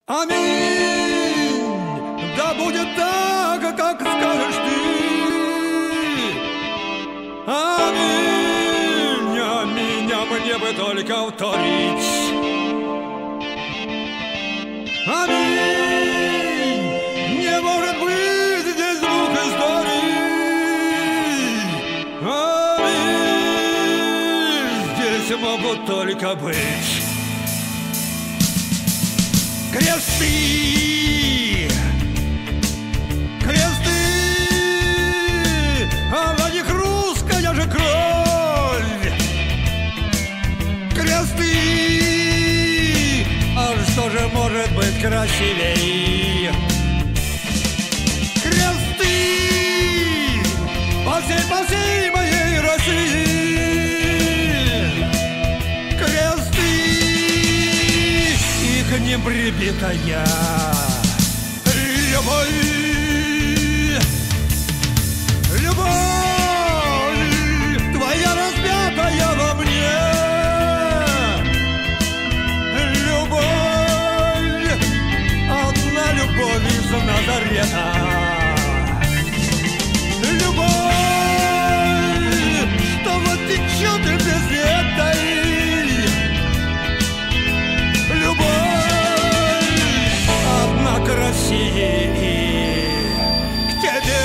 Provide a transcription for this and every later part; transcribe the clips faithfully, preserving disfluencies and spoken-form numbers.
Аминь! Да будет так, как скажешь ты. Аминь! Аминь! А мне бы только вторить. Аминь! Не может быть здесь двух историй. Аминь! Здесь могут только быть кресты! Кресты! А на них русская же кровь! Кресты! А что же может быть красивей? Кресты! По всей, по всей моей России! К ним прибитая любовь, любовь твоя распятая во мне, любовь, одна любовь из Назарета, любовь, что вот течет без этой. России к тебе,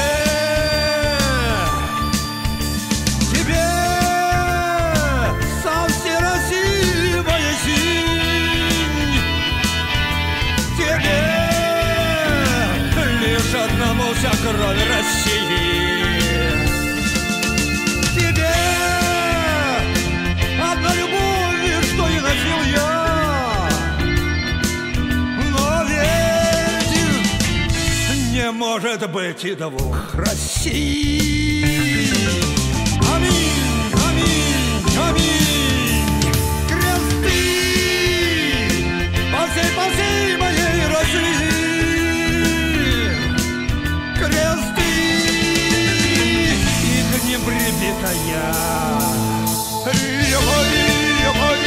тебе со всей России моя синь, тебе лишь одному вся кровь России, тебе одна любовь, что и носил я. Не может быть и двух Россий. Аминь, аминь, аминь. Кресты по всей, по всей моей России. Кресты и к ним прибитая любовь, любовь.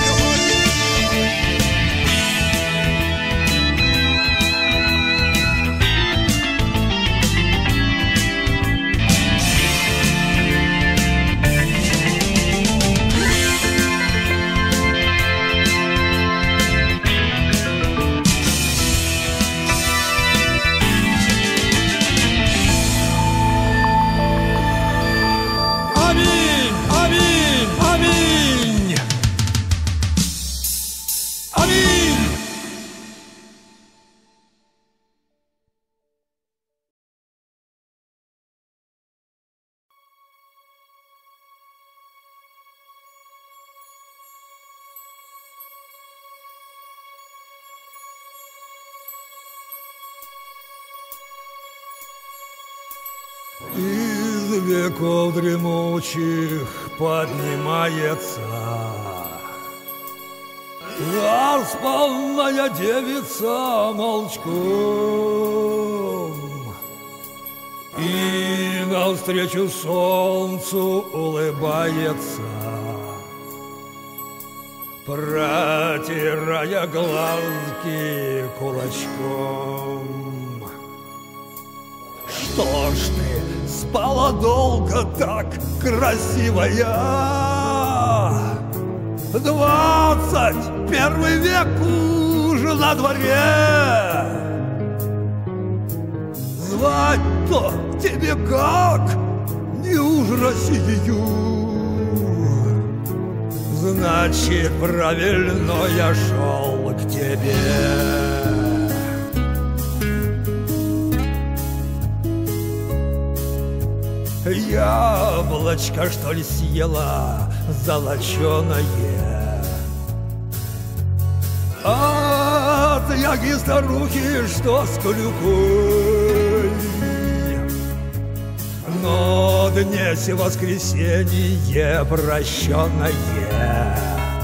Из веков дремучих поднимается заспанная девица молчком, и навстречу солнцу улыбается, протирая глазки кулачком. Что ж ты спала долго так, красивая? Двадцать первый век уже на дворе. Звать-то тебе как? Неуж Россию? Значит, правильно я шел к тебе. Яблочко, что ли, съела золоченое от яги старухи, что с клюкой. Но днесь воскресенье прощенное,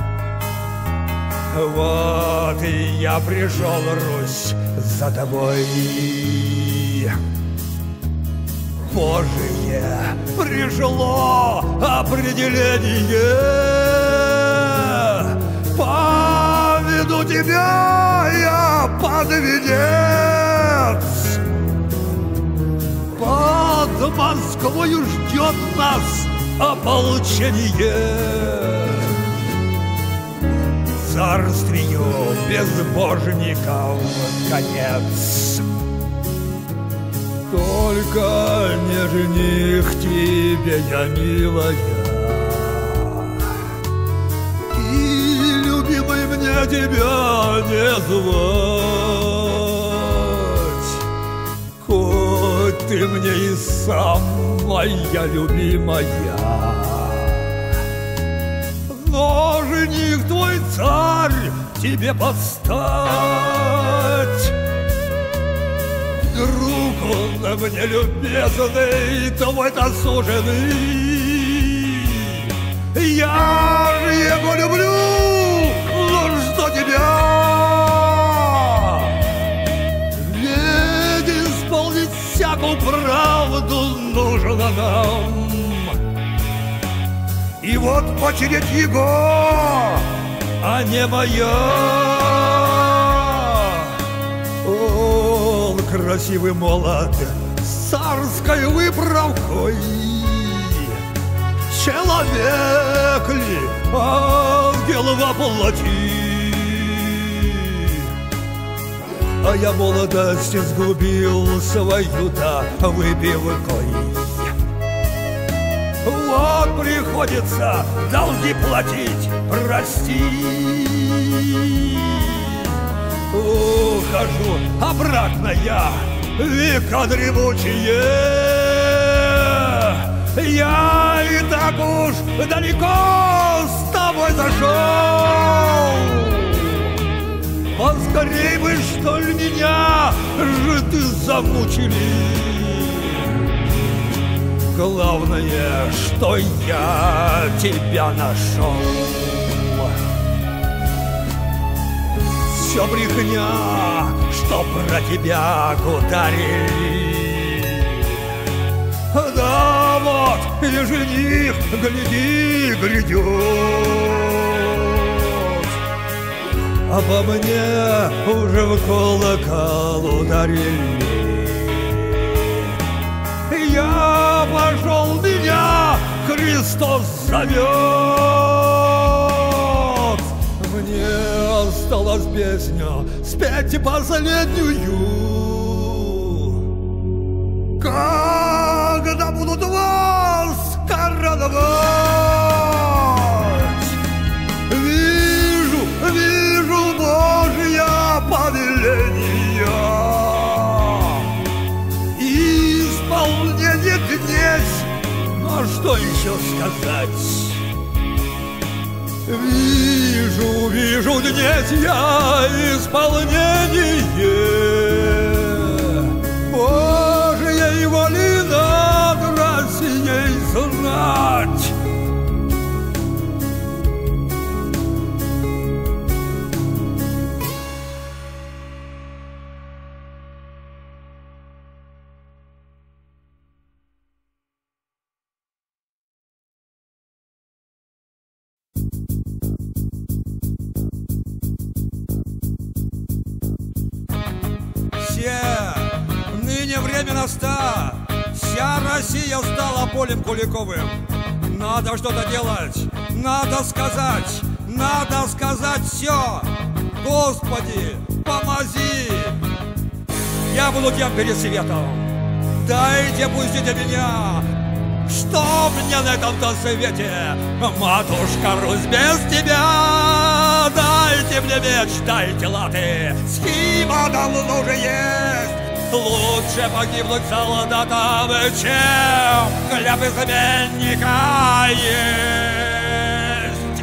вот и я пришел, Русь, за тобой. Божие пришло определение, поведу Поведу тебя я под венец. Под Москвою ждет нас ополчение. Царствию безбожников конец. Только не жених тебе я, милая, и любимый мне тебя не звать. Хоть ты мне и самая любимая, но жених твой царь тебе подстать. Друг он мне любезный, твой-то суженый. Я же его люблю, но что тебя? Ведь исполнить всякую правду нужно нам. И вот очередь его, а не моя. Он красивый молод с царской выправкой. Человек ли, ангел во плоти? А я молодость сгубил свою-то выпивкой. Вот приходится долги платить, прости. Ухожу обратно я, века дремучие. Я и так уж далеко с тобой зашел. Поскорей бы, что ли, меня житы замучили. Главное, что я тебя нашел. Все брехня, что про тебя гутарили. Да вот и жених, гляди, грядет. Обо мне уже в колокол ударили. Я пошел, меня Христос зовет. Мне осталась песня спеть последнюю. Когда будут вас короновать, вижу, вижу Божье повеление. Исполнение князь, а что еще сказать? Вижу, вижу, князь, я исполнение Божьей воли над Россией знать. Ныне время наста, вся Россия стала полем Куликовым. Надо что-то делать, надо сказать, надо сказать все. Господи, помози! Я буду тем перед светом. Дайте, пустите меня. Что мне на этом-то свете, матушка Русь, без тебя? Дайте мне меч, дайте латы, схема давно уже есть. Лучше погибнуть солдатам, чем хлеб изменника есть.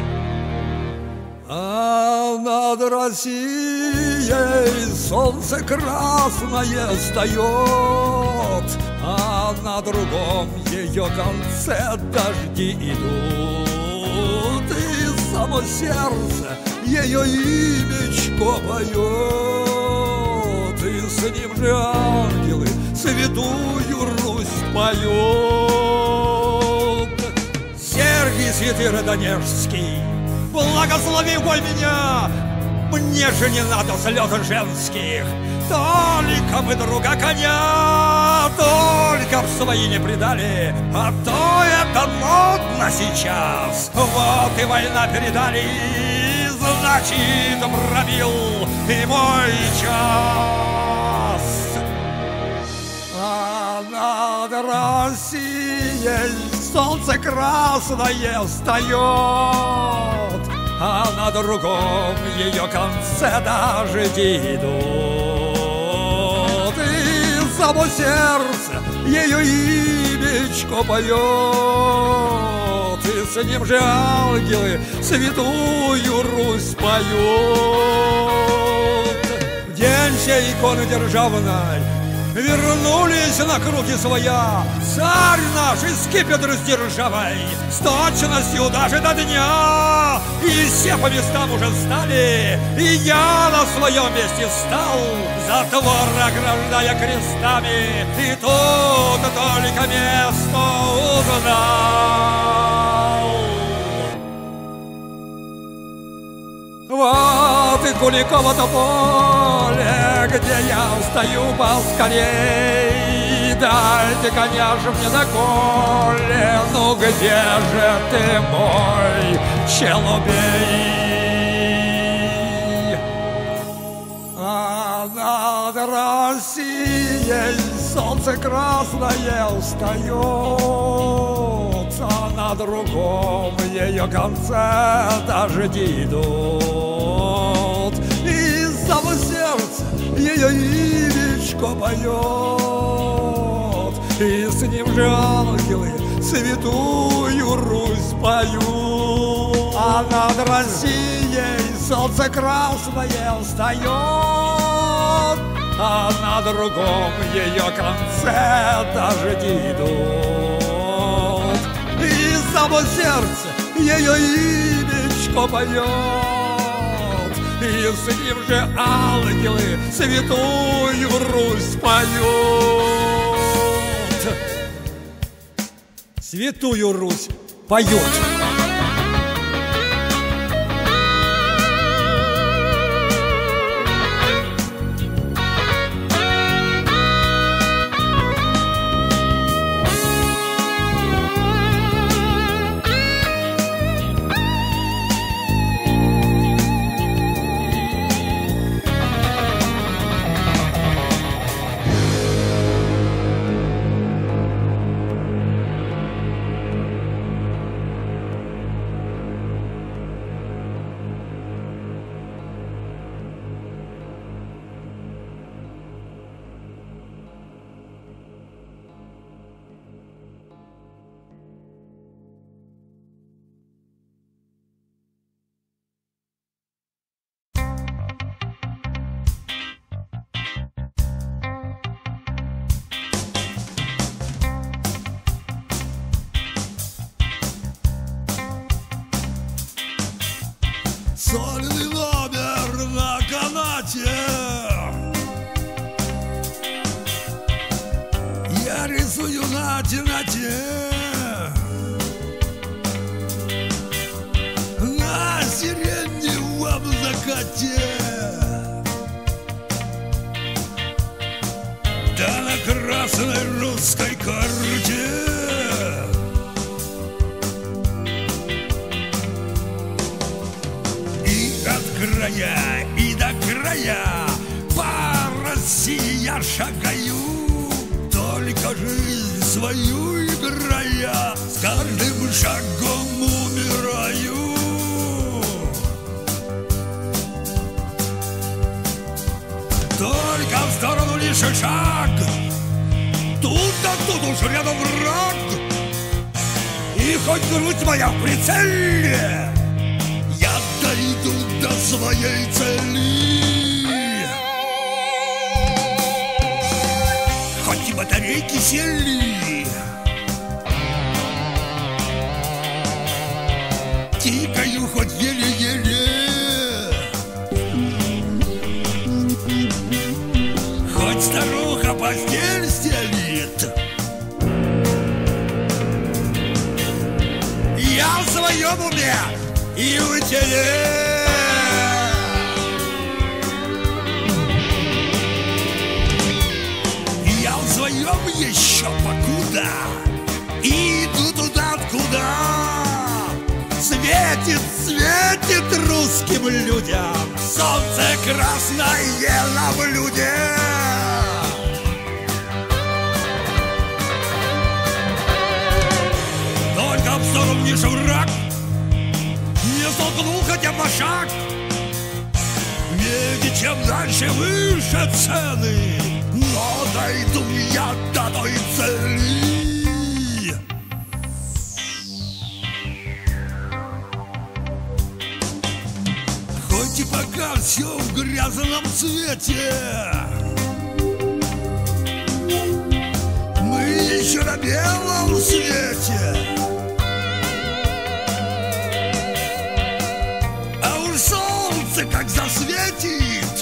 А над Россией солнце красное встает, а на другом ее конце дожди идут, и само сердце ее имечко поет, и с ним же ангелы святую Русь поют. Сергий святый Родонежский, благослови, мой меня, Мне же не надо слез женских, только бы друга коня, только б свои не предали, а то это модно сейчас. Вот и война передали, значит, пробил и мой час. А над Россией солнце красное встает, а на другом ее конце дожди идут. И само сердце ее имечко поет, и с ним же ангелы святую Русь поют. В день сей иконы державной вернулись на круги своя, царь наш и скипетр с державой, с точностью даже до дня. И все по местам уже стали, и я на своем месте встал, затвор ограждая крестами, и тут только место узнал. Вот и Куликово-то поле, где я стою поскорей. Дайте коня же мне на коле, ну где же ты, мой челубей? А над Россией солнце красное встает, а на другом ее конце дожди идут. И само сердце ее имечко поет, и с ним же ангелы святую Русь поют. А над Россией солнце красное встает, а на другом ее конце дожди идут. И само сердце ее имечко поет, и с ним же ангелы святую Русь поют. Святую Русь поют. Сольный номер на канате. Я рисую на темноте, на сиреневом закате, да на красной русской карте. Края и до края по России я шагаю, только жизнь свою играя, с каждым шагом умираю. Только в сторону лишь шаг, тут да тут уж рядом враг, и хоть грудь моя в прицеле, дойду до своей цели. Хоть и батарейки сели, тикаю хоть еле-еле, хоть старуха постель стелит, я в своем уме и в теле. еще покуда иду туда, откуда светит, светит русским людям солнце красное на блюде. Только в сторону ниже враг не столкнул хотя бы шаг. Ведь чем дальше, выше цены, но дойду я до той цели. Хоть и пока все в грязном цвете, мы еще на белом свете. А уж солнце как засветит,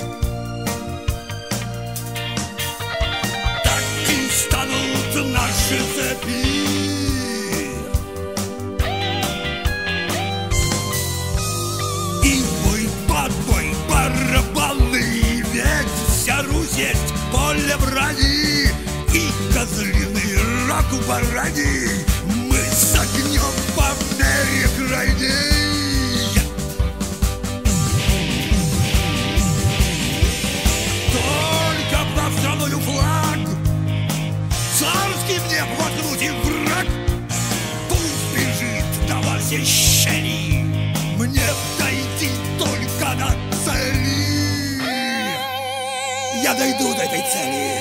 так и станут наши цепи. И бой, подбой, барабаны, ведь вся Русь есть поле брани. И козлиный рог у барани мы согнем по мере крайней. Только под страною флаг царский мне воткнуть и враг пусть бежит до восхищений, мне дойти только до цели. Я дойду до этой цели.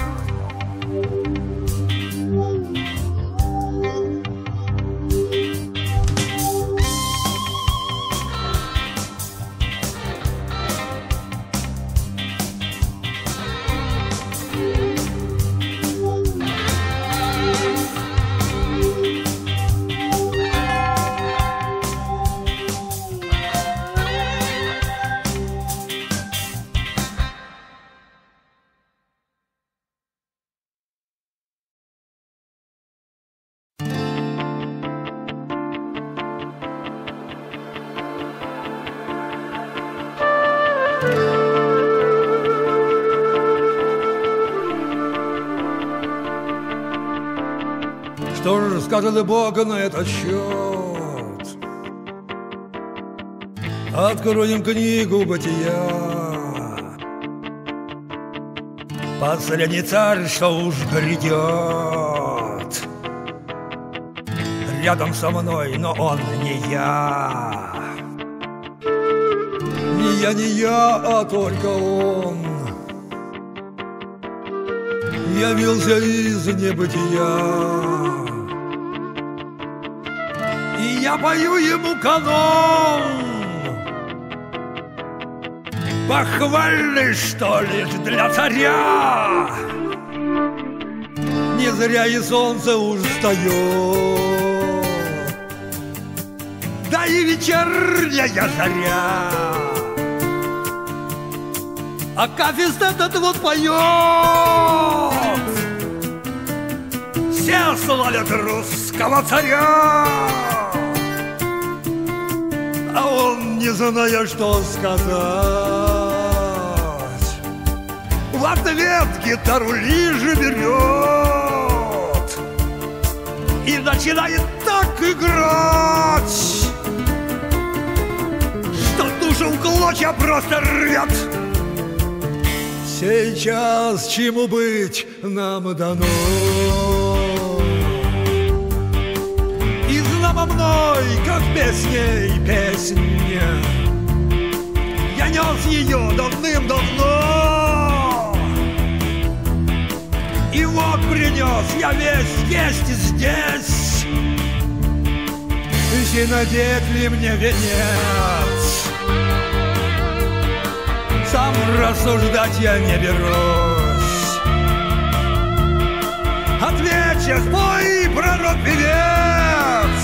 Что же скажет Бог на этот счет? Откроем книгу Бытия. Последний царь, что уж грядет, рядом со мной, но он не я. Не я, не я, а только он явился из небытия. И я пою ему канон, похвальный, что лишь для царя. Не зря и солнце уж встает, да и вечерняя заря. Акафист этот вот поет, все славят русского царя, а он, не зная, что сказать, в ответ гитару лишь берет и начинает так играть, что душу в клочья просто рвет. Сейчас чему быть нам дано, и знамо мной, как песней песня, я нес ее давным-давно. И вот принес я весь есть здесь, и надеть ли мне венец? Сам рассуждать я не берусь. Отвече, спой, пророк-певец,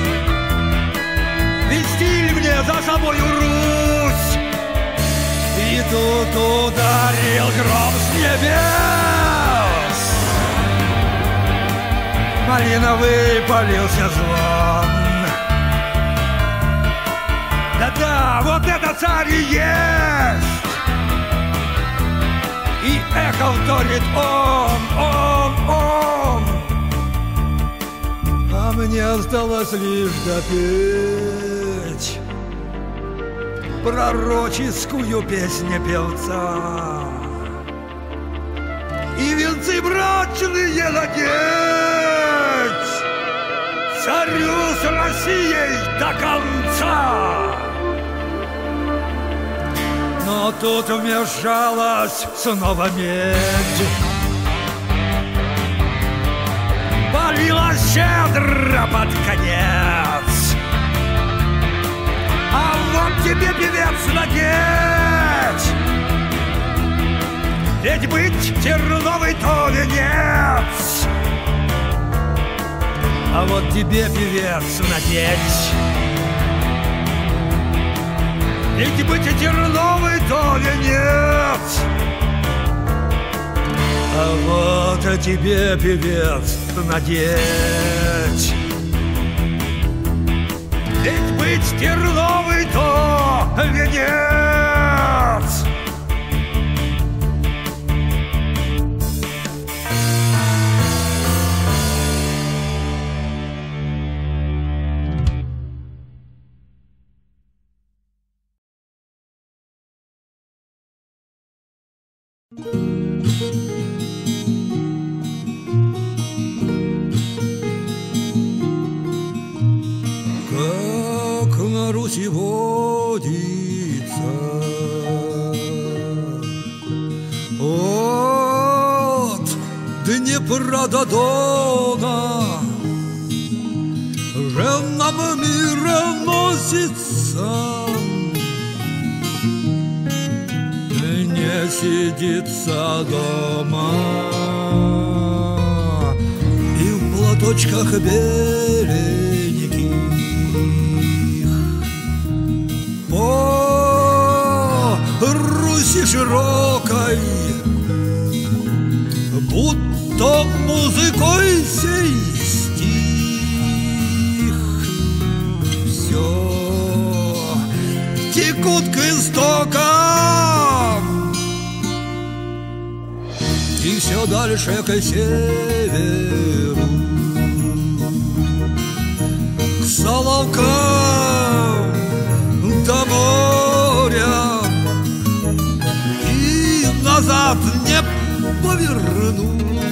вести мне за собою Русь. И тут ударил гром с небес, малиновый полился звон. Да-да, вот это царь и есть, и эхо вторит он, он, он. мне осталось лишь допеть пророческую песню певца и венцы брачные надеть царю с Россией до конца. Но тут вмешалась снова медь, полила щедро под конец. А вот тебе, певец, надеть, ведь быть терновый то венец. А вот тебе, певец, надеть, ведь быть терновый то венец. А вот тебе, певец, надеть, ведь быть терновый то венец. Как на Руси водится от Днепра до Дона, женам мира носится, не сидится дома и в платочках беленьких по Руси широкой будто музыкой сей стих. Все текут к истокам и все дальше к северу, к Соловкам до моря, и назад не повернуть.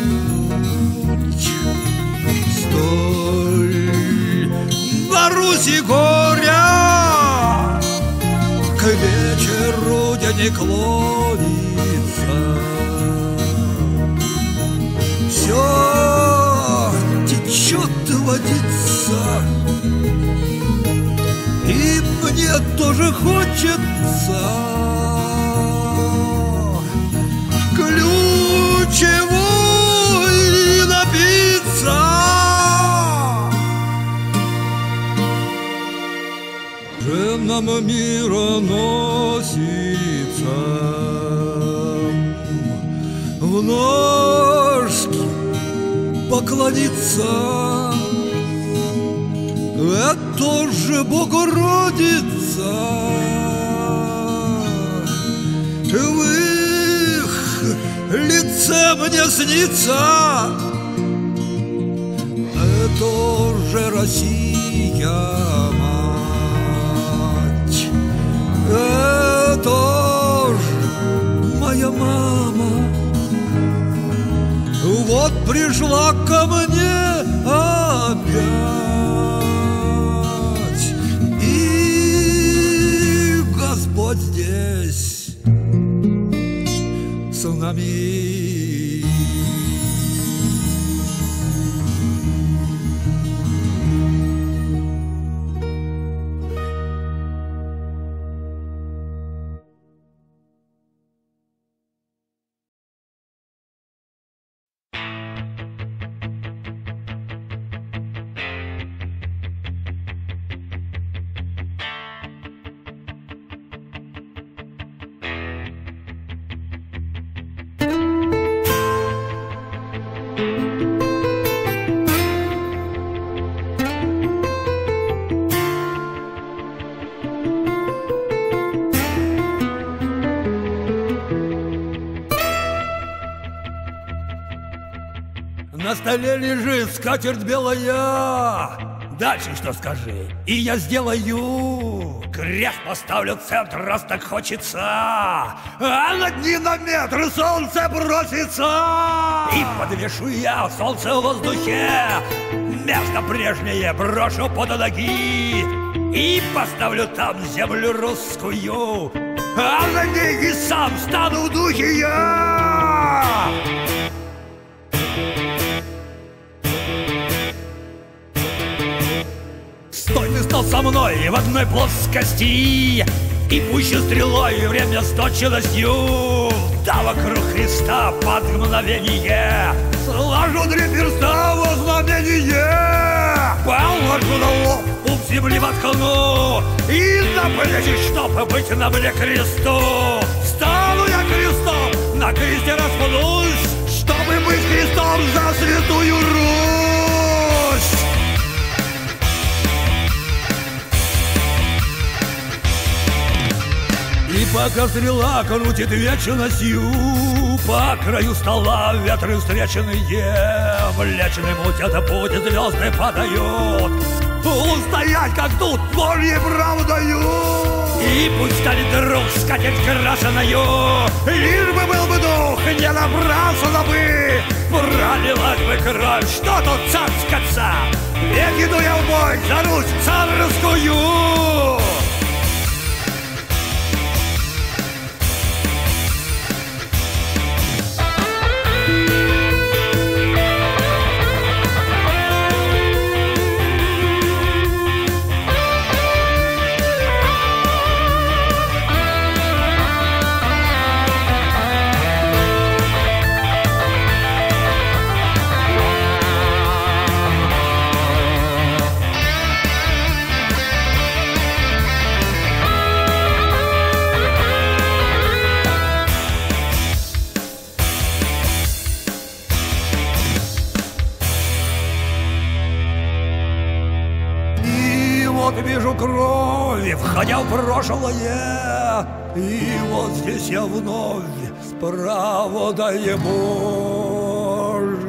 Столь на Руси горя к вечеру день клонится. Все течет водится, и мне тоже хочется ключевой напиться. Женам мира носится в ножки поклониться. Это же Богородица, в их лице мне снится. Это же Россия, мать, это же моя мама. Вот пришла ко мне опять, и Господь здесь с нами. На столе лежит скатерть белая. Дальше что скажи, и я сделаю. Крест поставлю в центр, раз так хочется, а над ним на метр солнце бросится. И подвешу я солнце в воздухе, место прежнее брошу под ноги. И поставлю там землю русскую, а на ней и сам стану в духе я. Стой, ты стал со мной в одной плоскости, и пуще стрелой время с точностью. Да вокруг Христа под мгновение сложу три перста во знамение. Положу на лоб, пуп земли воткну, и на плечи, чтоб быть на мне кресту. Стану я крестом, на кресте распнусь, чтобы быть крестом за святую Русь. И пока стрела крутит вечностью, по краю стола ветры встреченные, Млечный мутят путь, звезды падают. Устоять, как тут, Божьей правдою. И пусть станет друг скатерть крашеною, лишь бы был бы дух, не напрасно бы пролилась бы кровь, что тут цацкаться. Ведь иду я в бой за Русь царскую. Вот вижу кровь, входя в прошлое, и вот здесь я вновь справа даю Божие.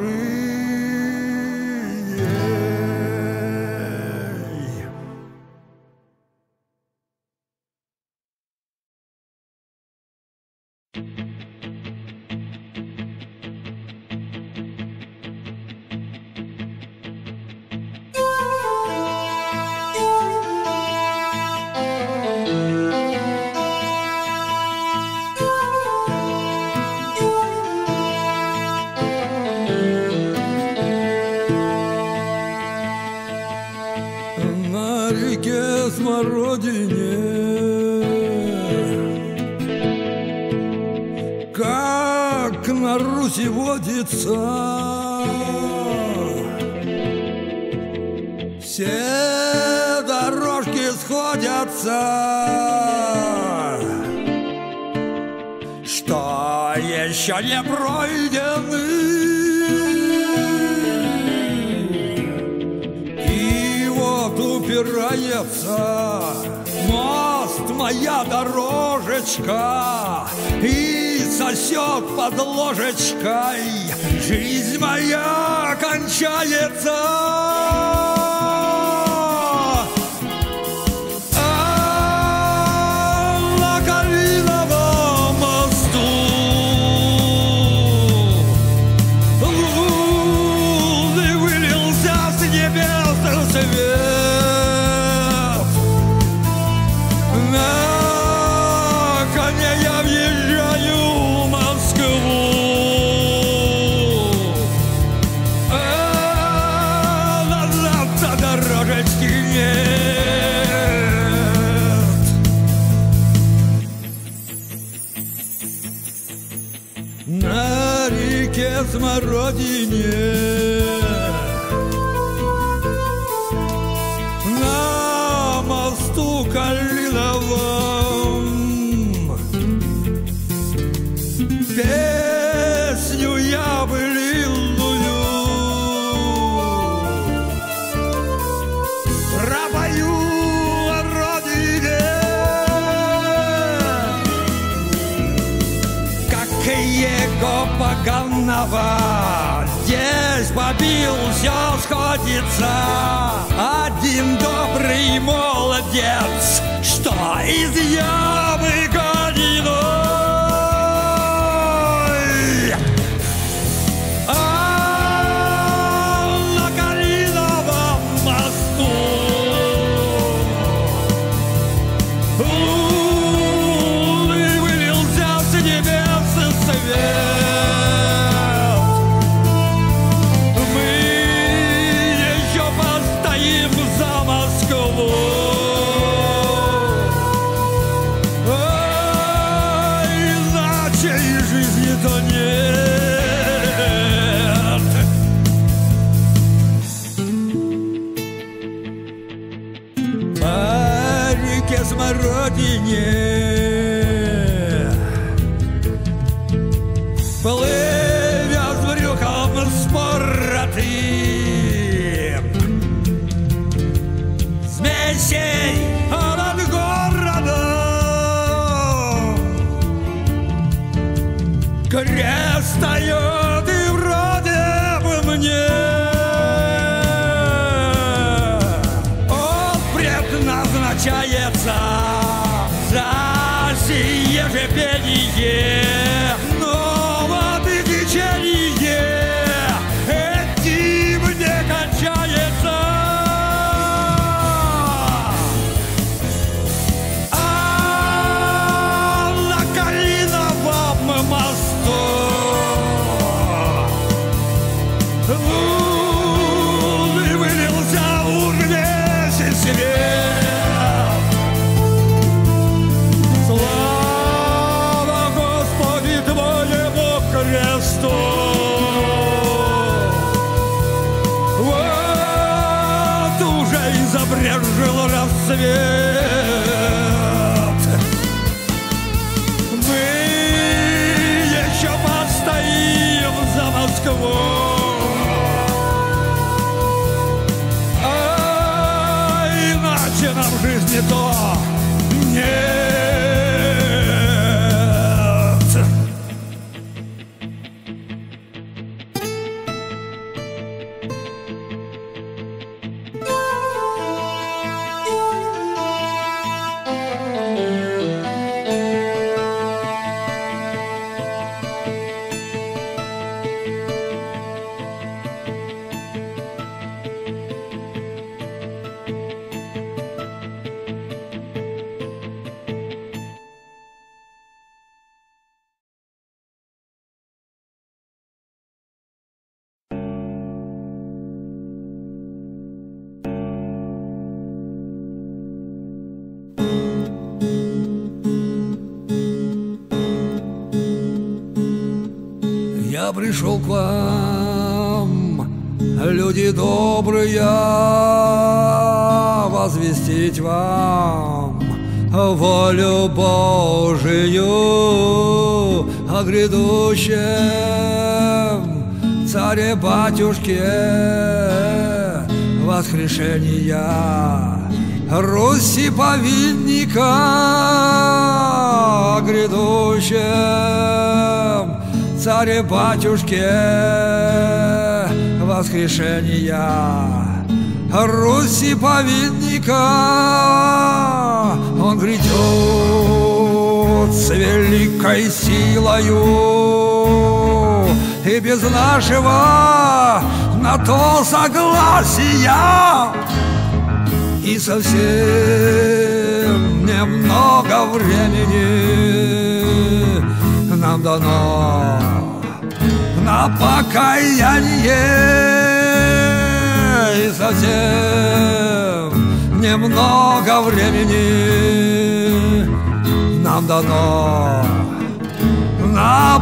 На реке Смородине, как на Руси водится, все дорожки сходятся, что еще не пройдены. Упирается мост, моя дорожечка, и сосет под ложечкой. Жизнь моя кончается. А на Калиновом мосту лунный вылился с небес свет. На реке Смородине, на мосту Калиновом, песню я былинную пропою о родине. Его ураганного. Здесь побил, все сходится. Один добрый молодец, что из ямы гониной. А на Калиновом мосту лунный вылился с небес свет. Мы еще постоим за Москву. А иначе и жизни-то нет. По реке Смородине плывя с брюхом споротым, смесей над городом крест стоит и вроде бы мне он предназначается за сие же пение. Но вот и течение этим не кончается. А на Калиновом мосту лунный вылился уж весь свет. Слава Господи Твоему кресту! Вот уже и забрежил рассвет. Мы еще постоим за Москву. А иначе нам в жизни то нет. Я пришел к вам, люди добрые, возвестить вам волю Божию о грядущем царе-батюшке воскрешения Руси повинника, о грядущем царе-батюшке воскрешения Руси повинника. Он грядет с великой силою, и без нашего на то согласия и совсем немного времени нам дано на покаяние. И совсем немного времени нам дано на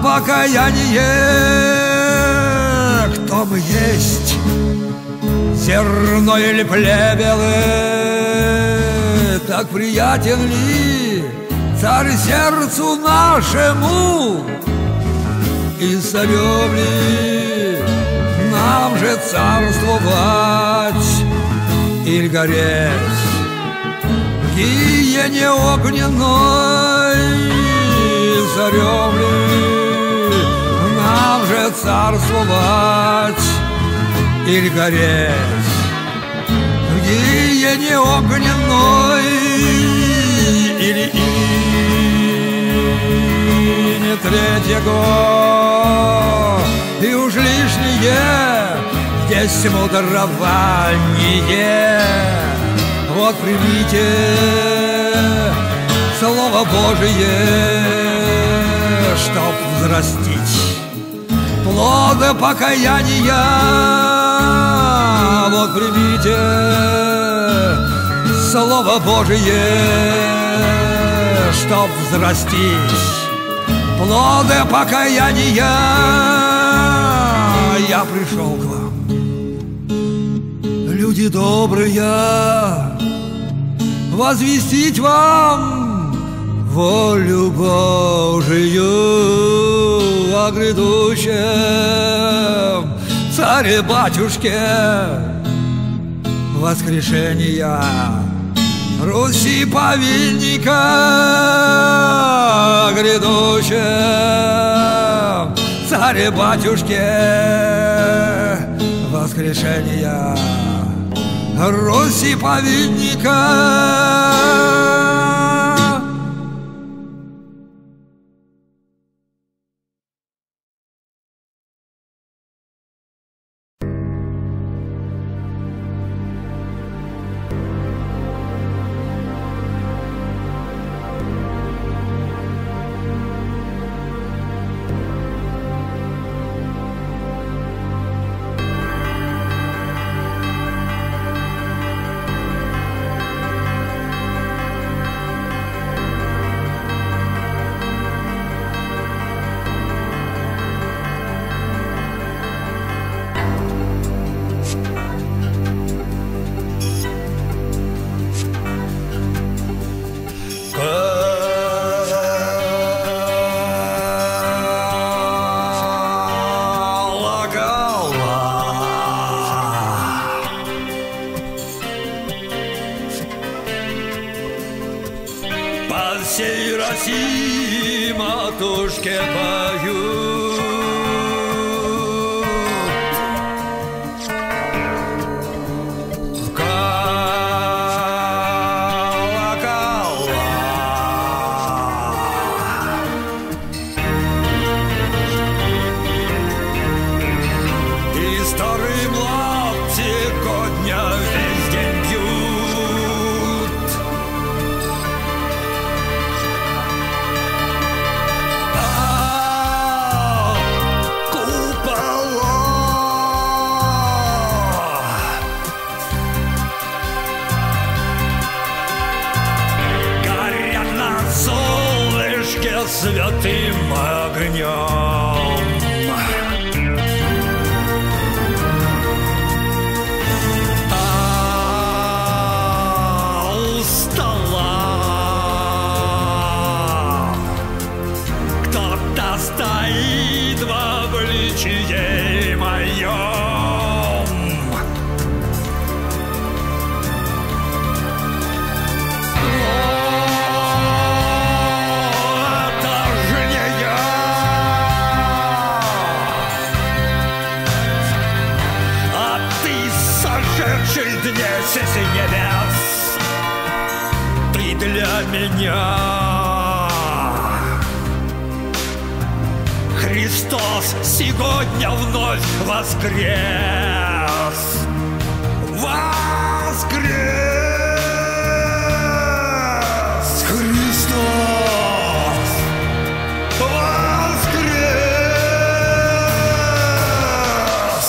покаяние. Кто мы есть, зерно или плевелы, так приятен ли царь сердцу нашему? И зовем ли нам же царствовать или гореть в гиене огненной? Зовем ли нам же царствовать или гореть в гиене огненной, или ине третьего. И уж лишнее здесь мудрование. Вот примите Слово Божие, чтоб взрастить плоды покаяния. Вот примите Слово Божие, чтоб взрастить плоды покаяния. Я пришел к вам, люди добрые, возвестить вам волю Божию о грядущем царе-батюшке воскрешения Руси повильника, о грядущем царе-батюшке воскрешения Руси повильника. Всей России матушке поют. В колокола. И старые младцы годня весь день пьют. Святым огнем. А у стола кто-то стоит в обличье моем. Днесь из небес, ты для меня Христос сегодня вновь воскрес. Воскрес! Христос! Воскрес!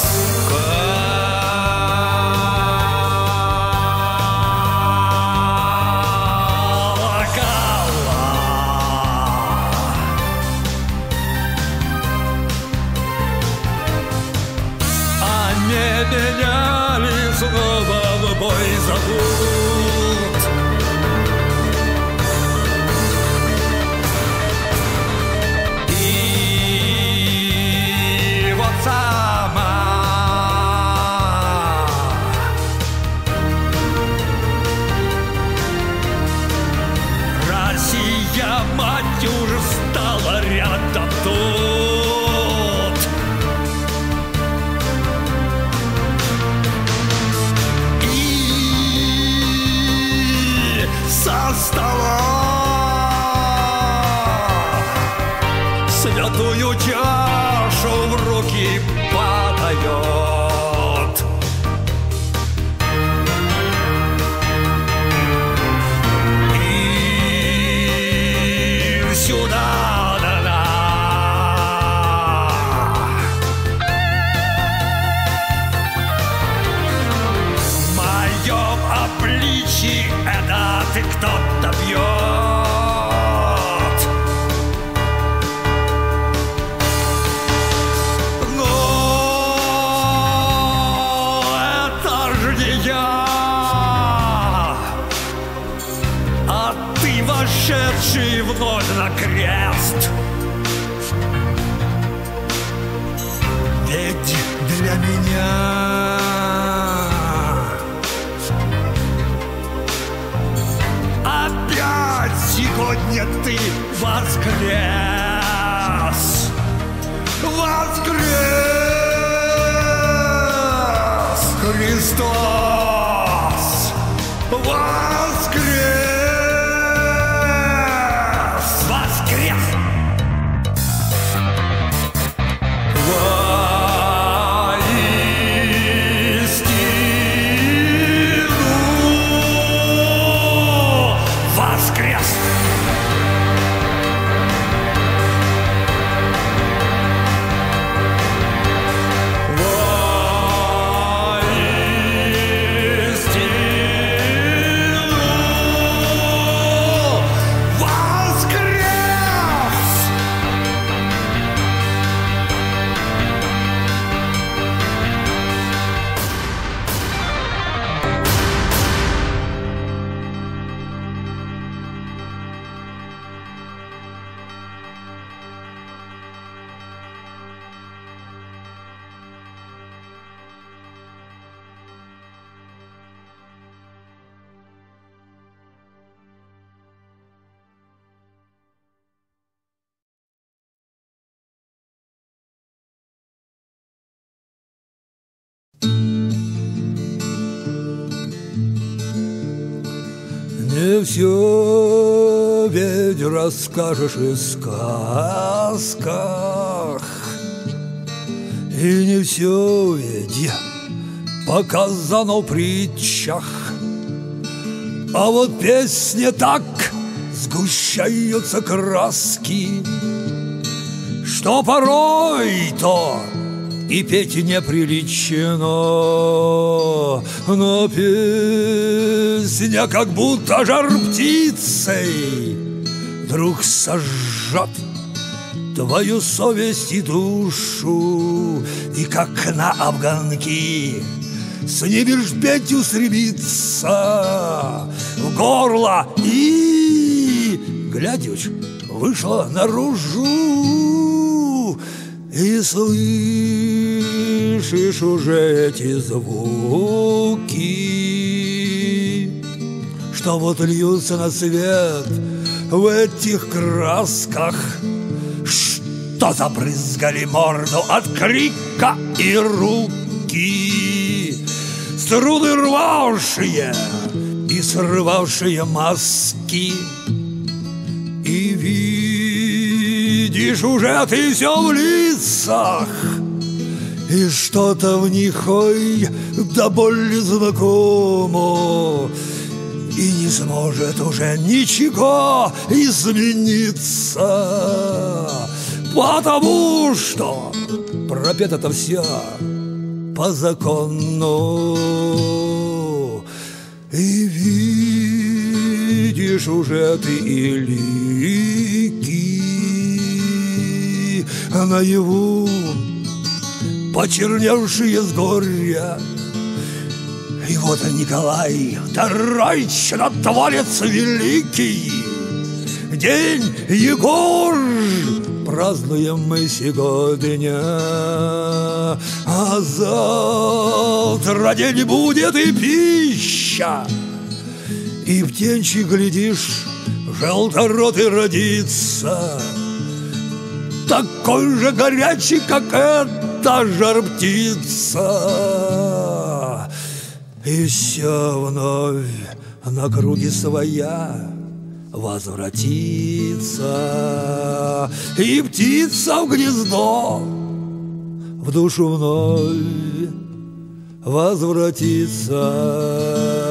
Меня ли снова в бой зовут? И вот сама Россия, мать, уже стала рядом тут. воскрес Христос, воскрес, воскрес. Воистину воскрес. Не все ведь расскажешь и в сказках, и не все ведь показано в притчах. А вот песни так сгущаются краски, что порой-то и петь неприлично, но песня как будто жар птицей вдруг сожжет твою совесть и душу, и как на обгонки с небес петь устремится в горло, и, глядишь, вышла наружу, и слышишь уже эти звуки, что вот льются на свет в этих красках, что забрызгали морду от крика и руки, струны рвавшие и срывавшие маски, и видишь уже ты все в лицах, и что-то в них, ой, да боль знакомо, и не сможет уже ничего измениться, потому что пропето-то все по закону. И видишь уже ты и лики наяву, почерневшие с горя. И вот Николай Второй, чудотворец великий, день Егор празднуем мы сегодня, а завтра день будет и пища, и птенчик, глядишь, желторотый родится, такой же горячий, как эта жар-птица. И все вновь на круге своя возвратится, и птица в гнездо в душу вновь возвратится.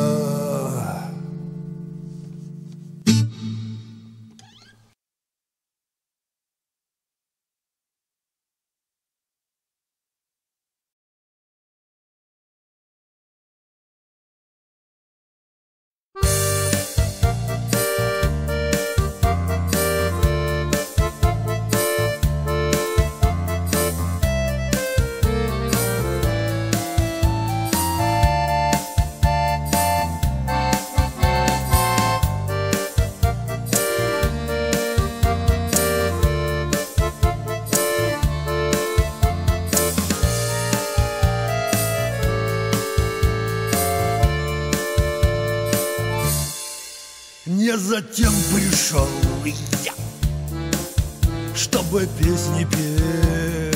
Не затем пришел я, чтобы песни петь.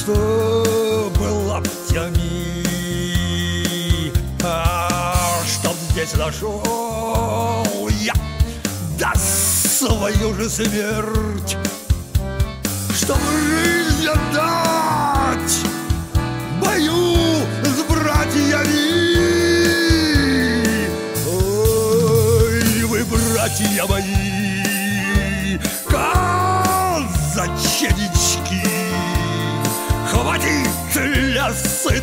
чтобы лаптями, а чтоб здесь дошел я до свою же смерть, чтоб жизнь отдать бою с братьями. Ой, вы, братья мои, казаченечки, хватит лясы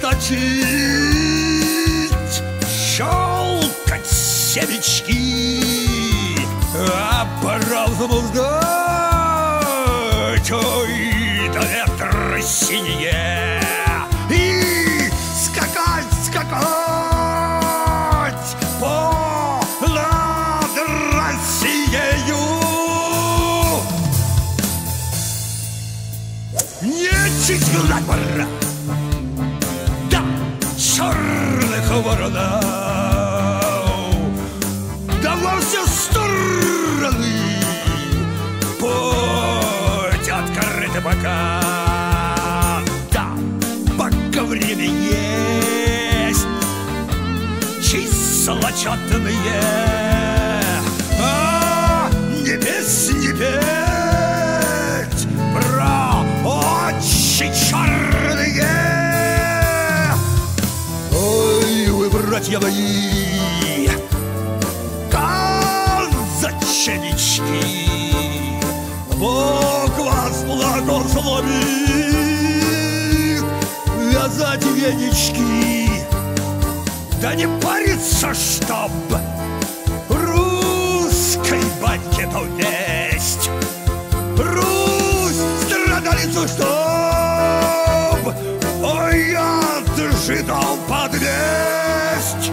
точить, щелкать семечки, а пора взнуздать, ой, до ветра синее, и скакать, скакать по над Россиею. Нечисть гнать пора, да черных воронов, да во все стороны путь открыт пока, да пока время есть, числа четные, а не петь, не петь про очи черные. Ой, вы, братья мои, казаченечки, Бог вас благословит вязать венички, да не париться, чтоб русской баньке то весть, Русь страдалицу, чтоб ой, от жидов подвесть.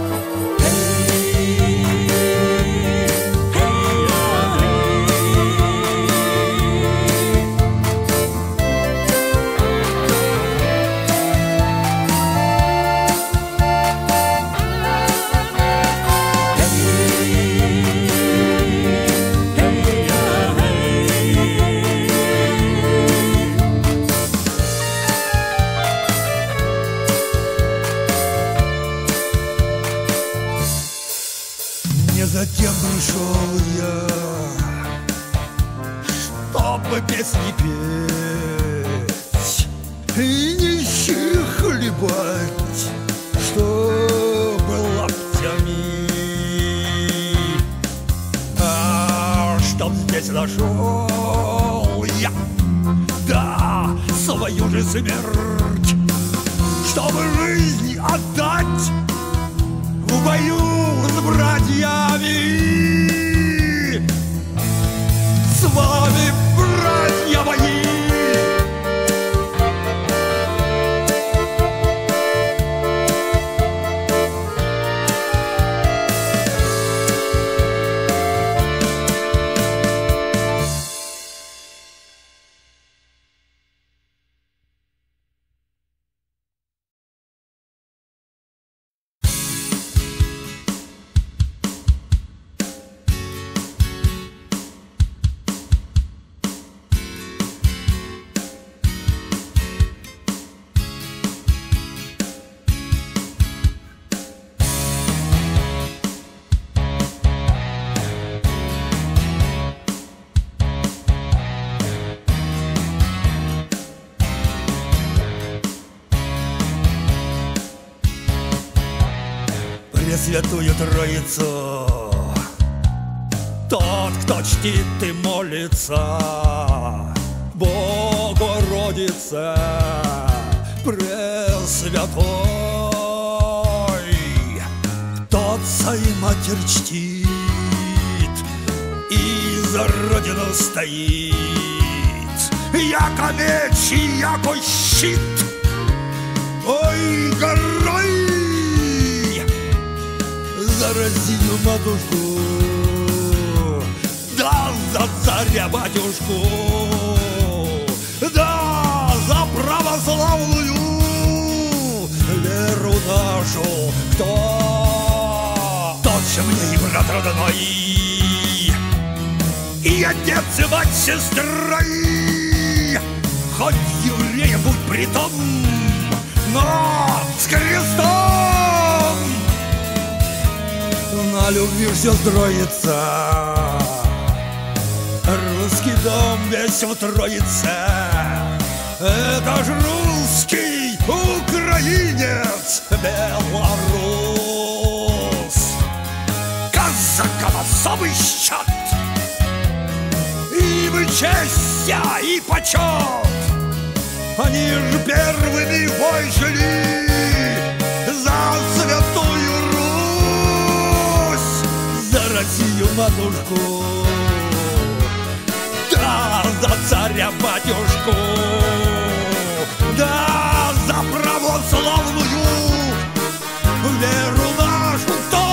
Затем пришел я, чтобы песни петь и нищих хлебать, чтобы лаптями, а чтоб здесь нашел я, да свою же смерть, чтобы жизнь отдать в бою с братьями, с вами, братья мои. Пресвятую Троицу, тот, кто чтит и молится, Богородице Пресвятой, тот сей Матерь чтит и за Родину стоит, яко меч и яко щит, ой, горой за Россию матушку, да за царя-батюшку, да за православную веру нашу. Кто? Тот же мне и брат родной, и отец, и мать, сестрой, хоть еврей, где-нибудь притом, но с крестом. На любви все строится, русский дом весь утроится. Это ж русский украинец, белорус. Казакам особый счет, им честь и почет. Они ж первыми в бой шли за святую Русь, за Россию матушку, да за царя-батюшку, да за православную веру нашу. Кто?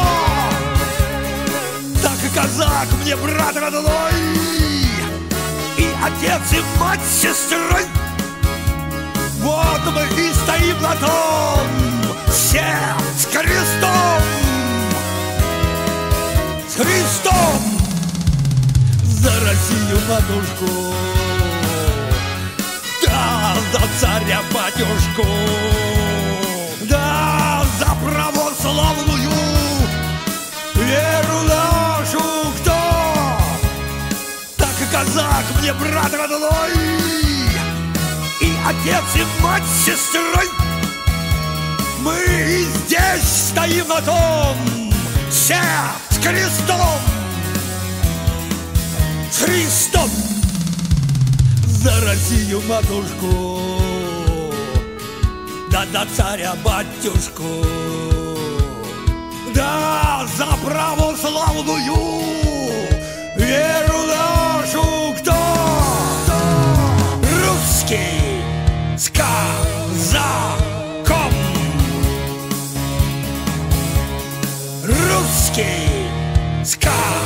Так и казак мне брат родной, и отец, и мать с сестрой. Вот мы и стоим на том, все с крестом, с Христом. За Россию матушку, да за царя-батюшку, да за православную веру нашу. Кто? Так и казак мне брат родной, и отец, и мать с сестрой. Мы и здесь стоим на том, все с крестом, с Христом. за Россию матушку, да за царя-батюшку, да за православную веру нашу. Кто? Русский с казаком, русский с казаком.